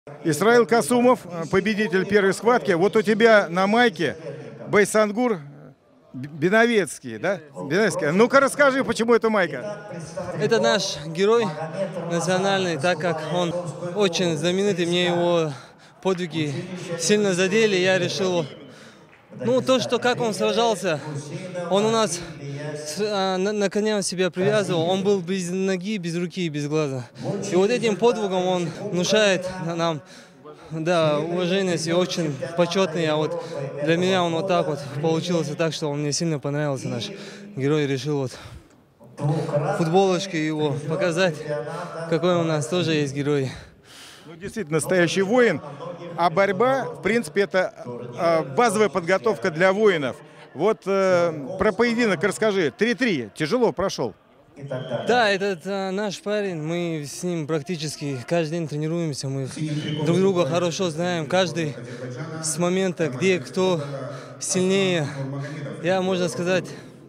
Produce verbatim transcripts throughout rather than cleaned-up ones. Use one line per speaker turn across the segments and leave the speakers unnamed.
Исраил Касумов, победитель первой схватки. Вот у тебя на майке Байсангур Беновецкий, да? Беновецкий. Ну-ка расскажи, почему эта майка?
Это наш герой национальный, так как он очень знаменитый. Мне его подвиги сильно задели. Я решил, ну, то, что как он сражался, он у нас на, на коня себя привязывал. Он был без ноги, без руки, без глаза. И вот этим подвигом он внушает нам, да, уважение, и очень почетный. А вот для меня он вот так вот получилось так, что он мне сильно понравился, наш герой. Решил вот футболочкой его показать, какой у нас тоже есть герой.
Ну, действительно, настоящий воин. А борьба, в принципе, это э, базовая подготовка для воинов. Вот э, про поединок расскажи. три-три. Тяжело прошел.
Да, этот а, наш парень, мы с ним практически каждый день тренируемся, мы друг друга хорошо знаем, каждый с момента, где кто сильнее. Я, можно сказать,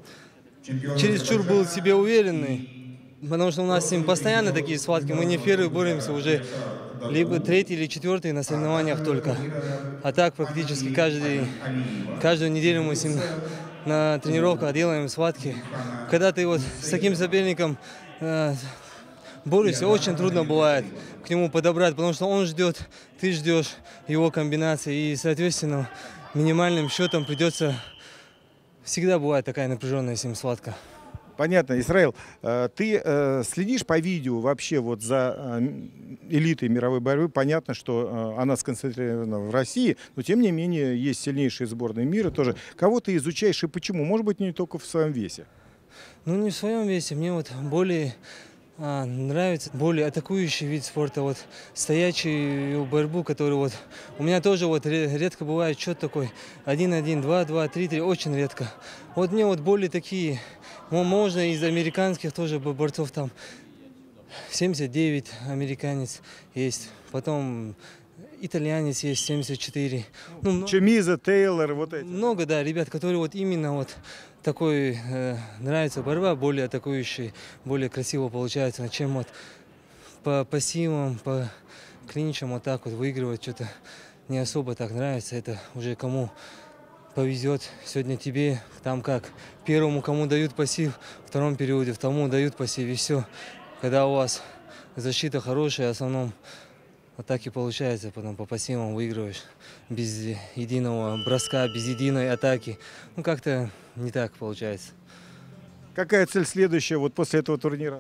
чересчур был в себе уверенный, потому что у нас с ним постоянно такие схватки, мы не первые боремся, уже либо третий или четвертый на соревнованиях только. А так практически каждый, каждую неделю мы с ним на тренировках делаем схватки. Когда ты вот с таким соперником э, борешься, очень трудно бывает к нему подобрать, потому что он ждет, ты ждешь его комбинации, и, соответственно, минимальным счетом придется... Всегда бывает такая напряженная с ним схватка.
Понятно. Исраил, ты следишь по видео вообще вот за элитой мировой борьбы? Понятно, что она сконцентрирована в России, но тем не менее есть сильнейшие сборные мира тоже. Кого ты изучаешь и почему? Может быть, не только в своем весе?
Ну, не в своем весе. Мне вот более а, нравится более атакующий вид спорта, вот стоячую борьбу, который вот у меня тоже вот редко бывает счет такой один-один, два-два, три-три, очень редко. Вот мне вот более такие, можно из американских тоже борцов там семьдесят девять американец есть, потом итальянец есть семьдесят четыре. Ну,
Чемиза, Тейлор, вот эти.
Много, да, ребят, которые вот именно вот такой э, нравится борьба, более атакующий, более красиво получается, чем вот по пассивам, по клинчам вот так вот выигрывать что-то не особо так нравится. Это уже кому повезет. Сегодня тебе там как первому кому дают пассив, в втором периоде второму дают пассив, и все. Когда у вас защита хорошая, в основном вот так и получается, потом по пассивам выигрываешь без единого броска, без единой атаки. Ну, как-то не так получается.
Какая цель следующая вот после этого турнира?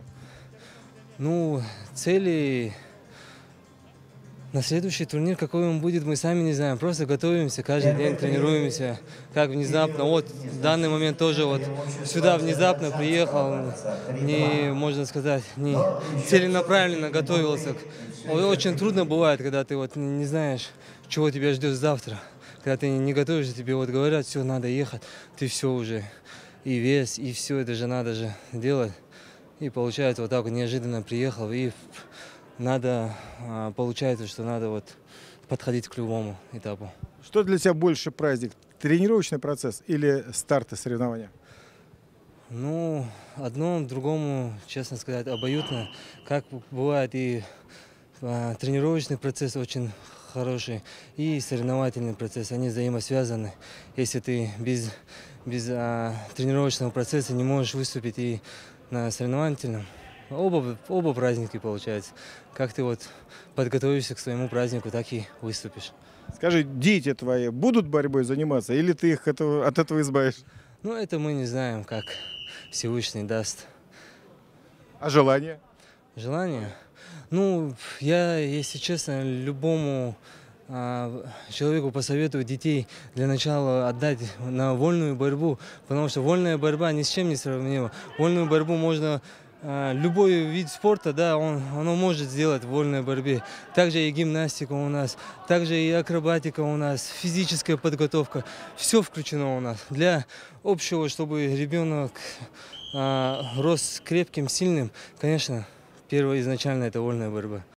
Ну, цели на следующий турнир, какой он будет, мы сами не знаем. Просто готовимся, каждый день тренируемся. Как внезапно, вот в данный момент тоже вот сюда внезапно приехал, не, можно сказать, не целенаправленно готовился. Очень трудно бывает, когда ты вот не знаешь, чего тебя ждет завтра. Когда ты не готовишься, тебе вот говорят, все, надо ехать, ты все уже, и вес, и все это же надо же делать. И получается, вот так вот неожиданно приехал, и надо, получается, что надо вот подходить к любому этапу.
Что для тебя больше праздник? Тренировочный процесс или старты соревнования?
Ну, одно другому, честно сказать, обоюдно. Как бывает, и а, тренировочный процесс очень хороший, и соревновательный процесс, они взаимосвязаны. Если ты без, без а, тренировочного процесса не можешь выступить и на соревновательном, оба, оба праздники получается. Как ты вот подготовишься к своему празднику, так и выступишь.
Скажи, дети твои будут борьбой заниматься, или ты их этого, от этого избавишь?
Ну, это мы не знаем, как Всевышний даст.
А желание?
Желание? Ну, я, если честно, любому а, человеку посоветую детей для начала отдать на вольную борьбу, потому что вольная борьба ни с чем не сравнима. Вольную борьбу можно, а, любой вид спорта, да, он, оно может сделать в вольной борьбе. Также и гимнастика у нас, также и акробатика у нас, физическая подготовка. Все включено у нас для общего, чтобы ребенок а, рос крепким, сильным, конечно. Первое изначально это вольная борьба.